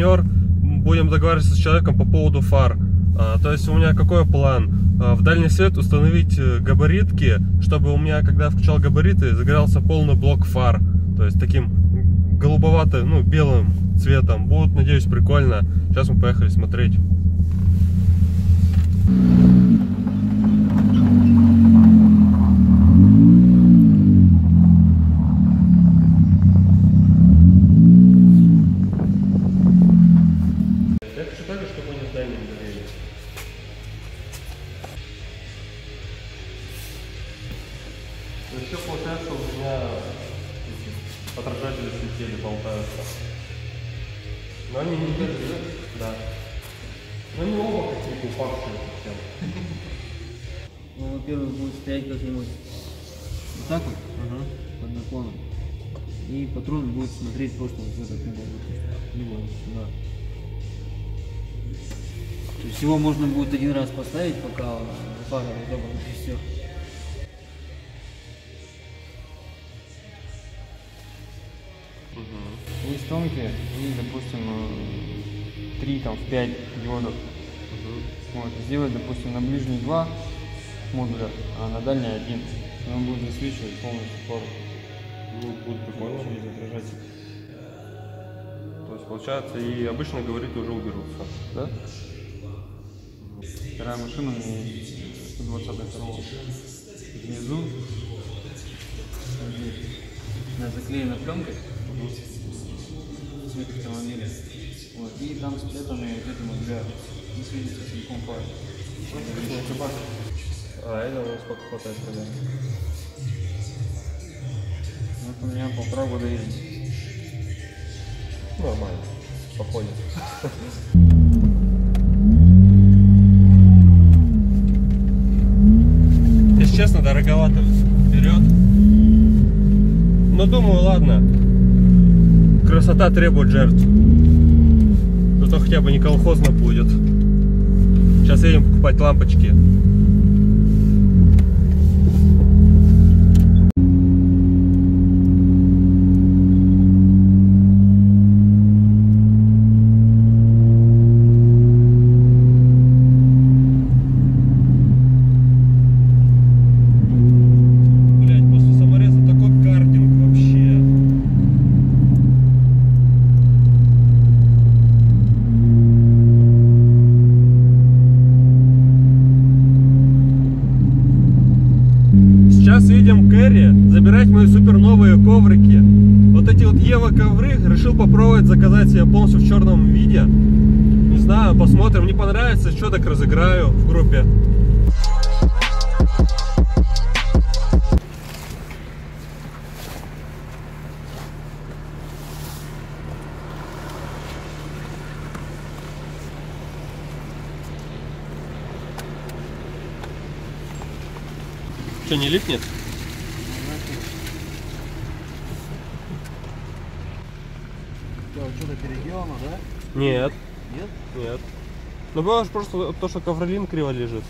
партнер, будем договариваться с человеком по поводу фар. То есть у меня какой план? В дальний свет установить габаритки, чтобы у меня, когда я включал габариты, загорался полный блок фар. То есть таким голубовато, ну, белым цветом. Будет, надеюсь, прикольно. Сейчас мы поехали смотреть. Я хочу также, чтобы они в дальнем горели. Еще получается, у меня отражатели слетели, болтаются. Но они не держат, да. Но они оба какие-то упавшие совсем. Ну, во-первых, будет стоять как-нибудь вот так вот, под наклоном. И патрон будет смотреть просто вот в этот угол, сюда. То есть его можно будет один раз поставить, пока фара разобрана, и все. Есть тонкие и, допустим, 3-5 диодов. Вот, сделать, допустим, на ближний 2 модуля, а на дальний 1. И он будет засвечивать полностью фару. Ну, будет прикольно. Через отражатель. То есть, получается, и обычно габариты уже уберутся, да? Вторая машина мне 120 коробок. Внизу Она заклеена пленкой. Цвет автомобиля. Вот. И там спрятаны вот эти модуля. Не светится целиком фара. А это у нас сколько хватает примерно? Вот у меня 1,5 года ездит. Нормально. Походит. Если честно, дороговато вперед. Но думаю, ладно. Красота требует жертв. Зато хотя бы не колхозно будет. Сейчас едем покупать лампочки. Сейчас едем к Эре забирать мои супер новые коврики. Вот эти вот Ева ковры решил попробовать заказать себе полностью в черном виде. Не знаю, посмотрим. Не понравится, что так разыграю в группе. Что, не липнет? Что-то переделано, да? Нет. Нет? Нет. Ну, бывает просто то, что ковролин криво лежит.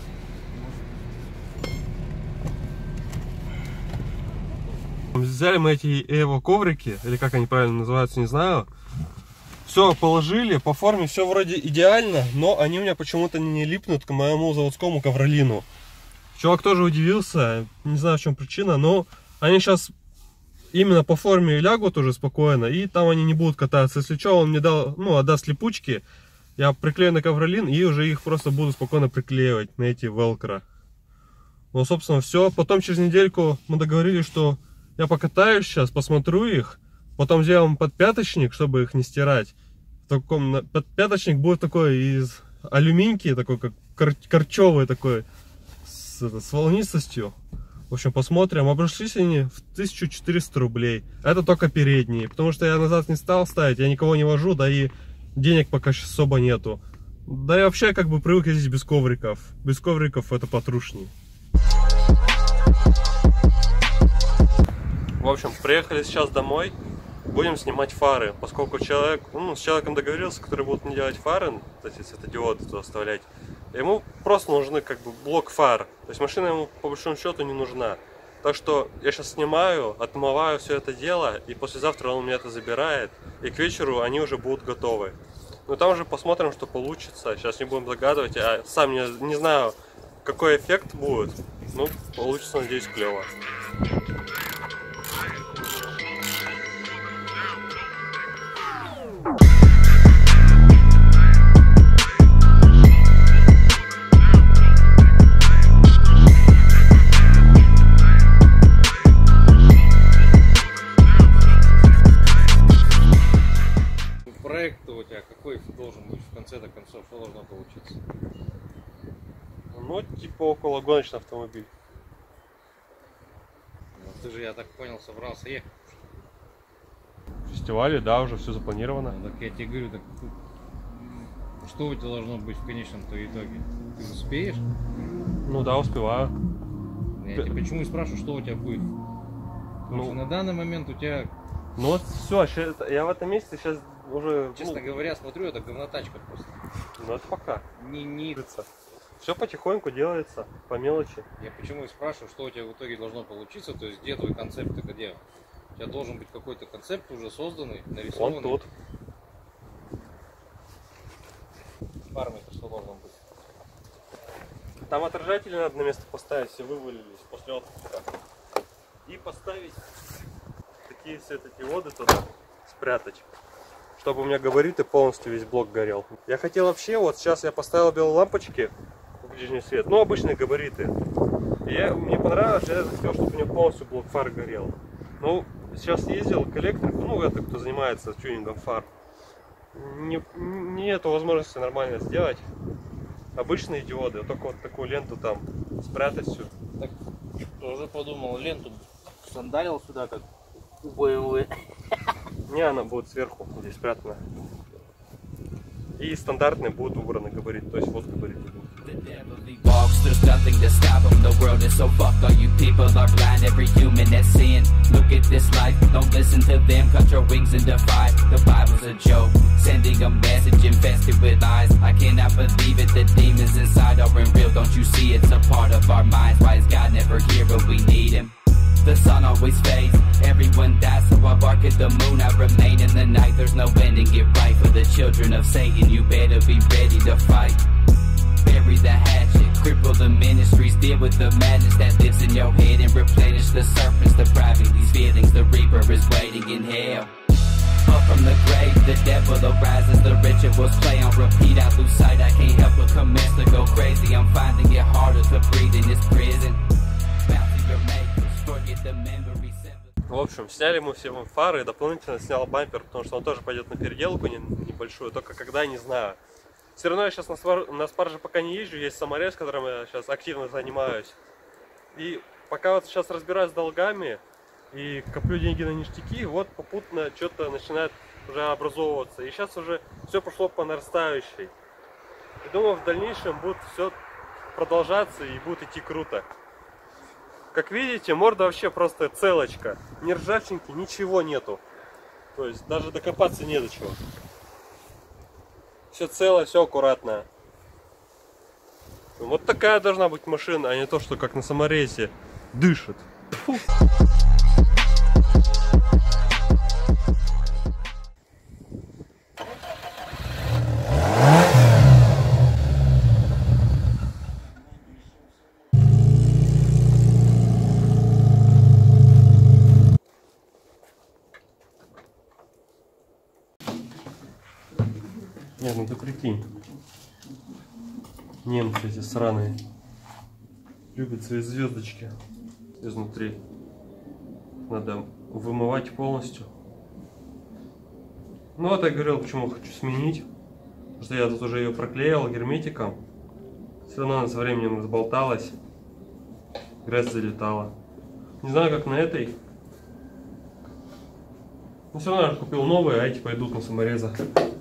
Взяли мы эти Эво коврики, или как они правильно называются, не знаю. Все положили, по форме все вроде идеально, но они у меня почему-то не липнут к моему заводскому ковролину. Чувак тоже удивился, не знаю, в чем причина, но они сейчас именно по форме лягут уже спокойно, и там они не будут кататься. Если что, он мне дал, ну, отдаст липучки, я приклею на ковролин, и уже их просто буду спокойно приклеивать на эти велкро. Ну, собственно, все. Потом через недельку мы договорились, что я покатаюсь сейчас, посмотрю их, потом сделаем подпяточник, чтобы их не стирать. Подпяточник будет такой из алюминьки, такой как корчевый такой, с волнистостью. В общем, посмотрим. Обошлись они в 1400 рублей. Это только передние, потому что я назад не стал ставить, я никого не вожу, да и денег пока сейчас особо нету. Да и вообще как бы привык ездить без ковриков. Без ковриков это потрушней. В общем, приехали сейчас домой. Будем снимать фары, поскольку человек, с человеком договорился, который будет мне делать фары, эти светодиоды туда вставлять. Ему просто нужны как бы блок фар. То есть машина ему по большому счету не нужна. Так что я сейчас снимаю, отмываю все это дело, и послезавтра он у меня это забирает, и к вечеру они уже будут готовы. Ну там уже посмотрим, что получится. Сейчас не будем загадывать. Я сам не знаю, какой эффект будет. Ну, получится, надеюсь, клево. Проект-то у тебя какой должен быть в конце-то концов? Что должно получиться? Ну, типа около гоночный автомобиль. Ну, ты же, я так понял, собрался ехать. Фестивале, да, уже все запланировано. Ну, так я тебе говорю, так что у тебя должно быть в конечном-то итоге? Ты успеешь? Ну да, успеваю. Я тебя почему и спрашиваю, что у тебя будет? Потому что на данный момент у тебя, Ну вот все, я в этом месяце сейчас уже... честно говоря, смотрю, это говнотачка просто. Ну это пока. Не. Все потихоньку делается, по мелочи. Я почему и спрашиваю, что у тебя в итоге должно получиться, то есть где твой концепт, ты где? У тебя должен быть какой-то концепт уже созданный, нарисованный. Вон тут. Фарме-то что должно быть? Там отражатели надо на место поставить, все вывалились после отпуска. И поставить такие светодиоды туда, спрятать. Чтобы у меня габариты полностью весь блок горел. Я хотел вообще, вот сейчас я поставил белые лампочки в ближний свет, ну обычные габариты. И мне понравилось, я хотел, чтобы у меня полностью блок фар горел. Ну, сейчас ездил к электрику, ну это кто занимается тюнингом фар. Нету возможности нормально сделать. Обычные диоды, только вот такую ленту там спрятать всю. Так, уже подумал, ленту сандалил сюда, как у BMW. Не, она будет сверху, здесь спрятана. И стандартные будут убраны габариты, то есть вот габариты будут. There's nothing to stop them. The world is so fucked. All you people are blind. Every human has sinned. Look at this life. Don't listen to them. Cut your wings and defy. The Bible's a joke. Sending a message infested with lies. I cannot believe it. The demons inside are real. Don't you see? It's a part of our minds. Why is God never here but we need him? The sun always fades. Everyone dies, so I bark at the moon. I remain in the night. There's no ending. Get right for the children of Satan. You better be ready to fight. Bury the hatchet, cripple the ministries, deal with the madness that lives in your head and replenish the serpents, depriving these feelings. The reaper is waiting in hell. Up from the grave, the devil arises, the rituals play on repeat. I lose sight, I can't help but commence to go crazy. I'm finding it harder to breathe in this prison. Bounty your makers, forget the memories. В общем, сняли мы все фары и дополнительно снял бампер, потому что он тоже пойдет на переделку небольшую, только когда, не знаю. Все равно я сейчас на спарже пока не езжу, есть саморез, которым я сейчас активно занимаюсь. И пока вот сейчас разбираюсь с долгами и коплю деньги на ништяки, вот попутно что-то начинает уже образовываться. И сейчас уже все пошло по нарастающей. И думаю, в дальнейшем будет все продолжаться и будет идти круто. Как видите, морда вообще просто целочка. Ни ржавчинки, ничего нету. То есть даже докопаться не до чего. Все целое, все аккуратное. Вот такая должна быть машина, а не то, что как на саморейсе дышит. Фу. Нет, ну ты прикинь. Немцы эти сраные любят свои звездочки изнутри. Надо вымывать полностью. Ну вот я говорил, почему хочу сменить. Потому что я тут уже ее проклеил герметиком. Все равно она со временем разболталась. Грязь залетала. Не знаю, как на этой. Но все равно я купил новые, а эти пойдут на саморезах.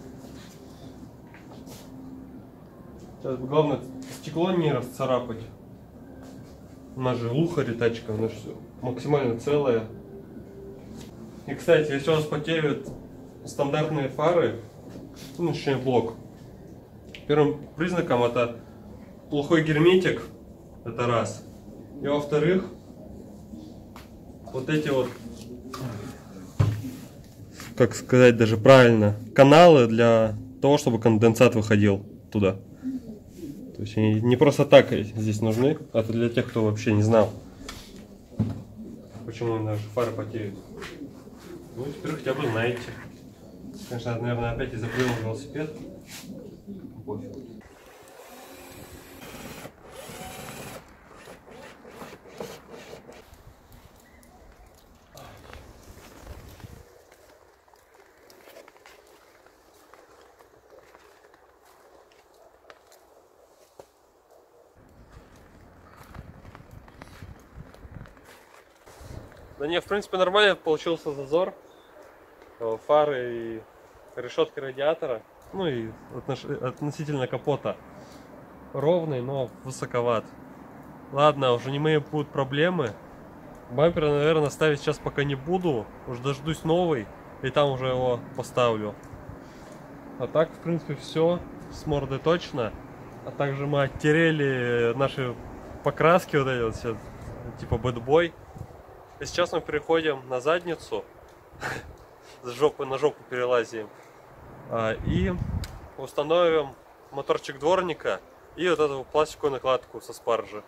Сейчас главное стекло не расцарапать. У нас же лухари тачка, она же максимально целая. И кстати, если у вас потеют стандартные фары, ну, точнее блок, первым признаком это плохой герметик, это раз. И во-вторых, вот эти вот, как сказать даже правильно, каналы для того, чтобы конденсат выходил туда. То есть они не просто так здесь нужны, а это для тех, кто вообще не знал, почему наши фары потеют. Ну, теперь хотя бы знаете. Конечно, наверное, опять изобрел велосипед. Пофиг. Да не, в принципе, нормально получился зазор. Фары и решетки радиатора. Ну и относительно капота ровный, но высоковат. Ладно, уже не мои будут проблемы. Бампер, наверное, ставить сейчас пока не буду. Уже дождусь новый, и там уже его поставлю. А так, в принципе, все. С мордой точно. А также мы оттерели наши покраски вот эти вот все, типа бэтбой. И сейчас мы переходим на задницу. С жопы на жопу перелазим. И установим моторчик дворника и вот эту пластиковую накладку со спаржи.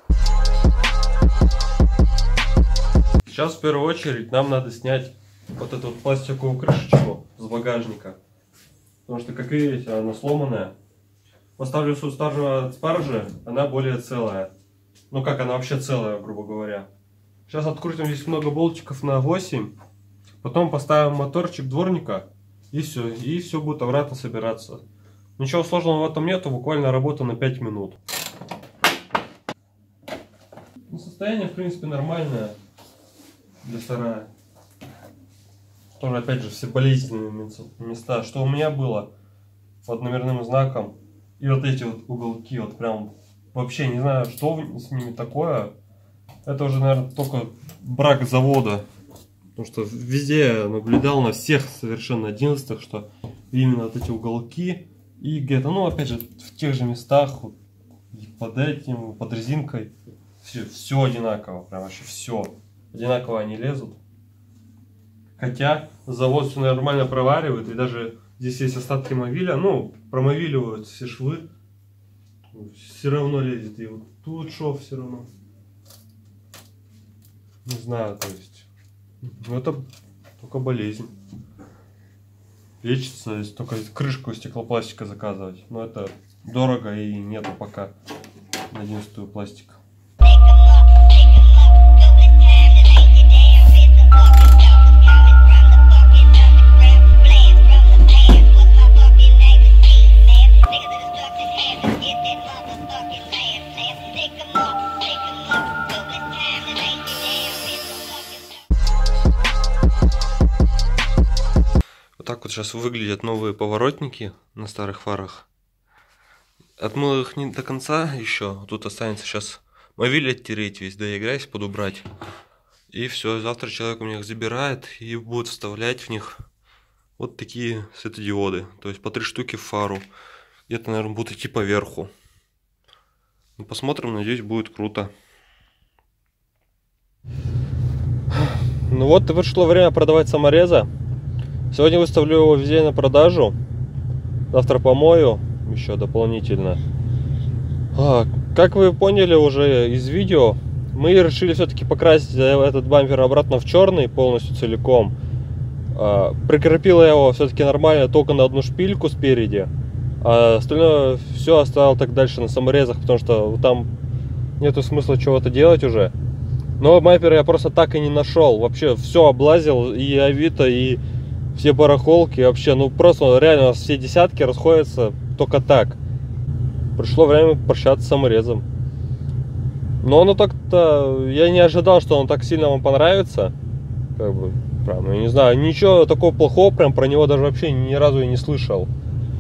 Сейчас в первую очередь нам надо снять вот эту вот пластиковую крышечку с багажника. Потому что, как видите, она сломанная. Поставлю суставу от спаржи, она более целая. Ну как, она вообще целая, грубо говоря. Сейчас открутим здесь много болтиков на 8. Потом поставим моторчик дворника. И все будет обратно собираться. Ничего сложного в этом нету, буквально работа на 5 минут. Ну, состояние, в принципе, нормальное для сарая. Тоже, опять же, все болезненные места. Что у меня было под номерным знаком. И вот эти вот уголки, вот прям вообще не знаю, что с ними такое. Это уже, наверное, только брак завода. Потому что везде наблюдал на всех совершенно 11-х, что именно вот эти уголки и где-то, ну, опять же, в тех же местах, вот, под этим, под резинкой, все одинаково, прям вообще все. Одинаково они лезут. Хотя завод все нормально проваривает, и даже здесь есть остатки мовиля, ну, промовиливают все швы, все равно лезет, и вот тут шов все равно. Не знаю, то есть, ну, это только болезнь. Лечится, если только крышку стеклопластика заказывать, но это дорого и нету пока на 11-ю пластика. Так вот сейчас выглядят новые поворотники на старых фарах. Отмыл их не до конца еще. Тут останется сейчас мовиль оттереть весь, да и грязь подубрать. И все, завтра человек у меня их забирает и будет вставлять в них вот такие светодиоды. То есть по 3 штуки в фару. Где-то, наверное, будут идти по верху. Ну, посмотрим, надеюсь, будет круто. Ну вот и вышло время продавать самореза. Сегодня выставлю его везде на продажу. Завтра помою еще дополнительно. Как вы поняли уже из видео, мы решили все-таки покрасить этот бампер обратно в черный полностью целиком. Прикрепила я его все-таки нормально только на одну шпильку спереди. А остальное все оставил так дальше на саморезах, потому что там нету смысла чего-то делать уже. Но бампер я просто так и не нашел. Вообще все облазил, и Авито, и все барахолки, вообще, ну просто реально у нас все десятки расходятся только так. Пришло время прощаться с саморезом. Но оно так-то, я не ожидал, что он так сильно вам понравится. Как бы, прям, я не знаю, ничего такого плохого прям про него даже вообще ни разу и не слышал.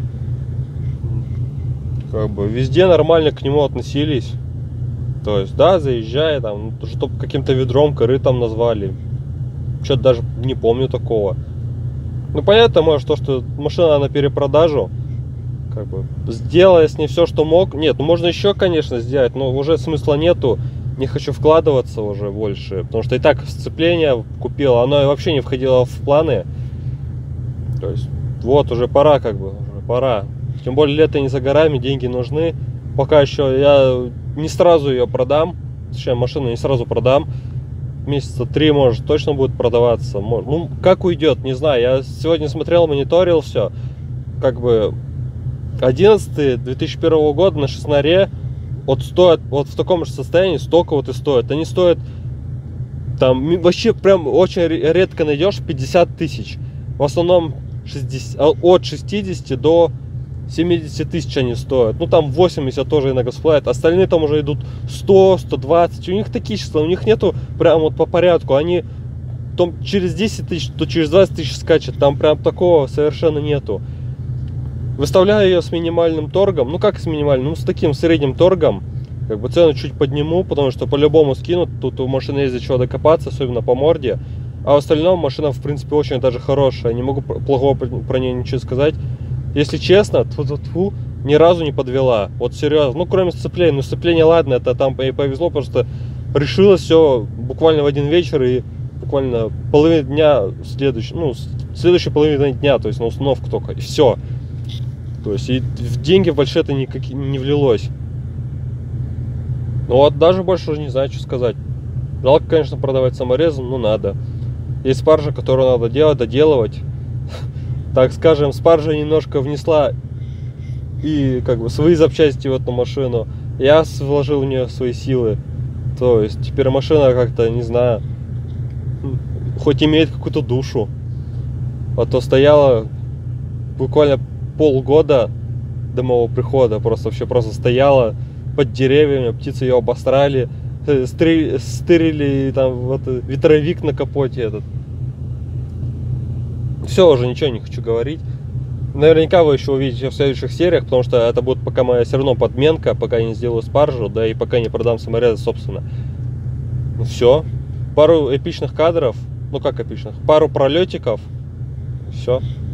Как бы везде нормально к нему относились. То есть, да, заезжая там, чтобы каким-то ведром, корытом назвали. Что-то даже не помню такого. Ну, понятно, может, то, что машина на перепродажу, как бы, сделая с ней все, что мог. Нет, ну, можно еще, конечно, сделать, но уже смысла нету. Не хочу вкладываться уже больше, потому что и так сцепление купил, оно вообще не входило в планы. То есть, вот, уже пора, как бы, уже пора. Тем более лето не за горами, деньги нужны. Пока еще я не сразу ее продам, точнее машину не сразу продам. Месяца 3, может, точно будет продаваться. Ну, как уйдет, не знаю. Я сегодня смотрел, мониторил все. Как бы 11 2001 года на Шестнаре вот стоят вот в таком же состоянии, столько вот и стоят. Они стоят там вообще прям очень редко найдешь 50 тысяч. В основном 60, от 60 до 70 тысяч они стоят. Ну там 80 тоже иногда всплывает. Остальные там уже идут 100, 120. У них такие числа, у них нету прям вот по порядку. Они там через 10 тысяч, то через 20 тысяч скачет. Там прям такого совершенно нету. Выставляю ее с минимальным торгом. Ну как с минимальным? Ну с таким средним торгом. Как бы цену чуть подниму, потому что по-любому скинут. Тут у машины есть до чего докопаться, особенно по морде. А в остальном машина в принципе очень даже хорошая. Не могу плохого про нее ничего сказать. Если честно, тьфу-тьфу, ни разу не подвела. Вот серьезно. Ну, кроме сцепления. Ну, сцепление, ладно, это там ей повезло, просто решилось все буквально в один вечер и буквально половина дня следующей половины дня, то есть на установку только, и все. То есть и в деньги больше это никак не влилось. Ну вот даже больше уже не знаю, что сказать. Жалко, конечно, продавать саморезом, но надо. Есть спаржа, которую надо делать, доделывать. Так скажем, спаржа немножко внесла и как бы свои запчасти в эту машину. Я вложил в нее свои силы. То есть теперь машина как-то, не знаю, хоть имеет какую-то душу. А то стояла буквально полгода до моего прихода. Просто стояла под деревьями, птицы ее обосрали, стырили там вот, ветровик на капоте этот. Все, уже ничего не хочу говорить. Наверняка вы еще увидите в следующих сериях, потому что это будет пока моя все равно подменка, пока я не сделаю спаржу, да и пока не продам саморезы, собственно. Ну все. Пару эпичных кадров, ну как эпичных, пару пролетиков. Все.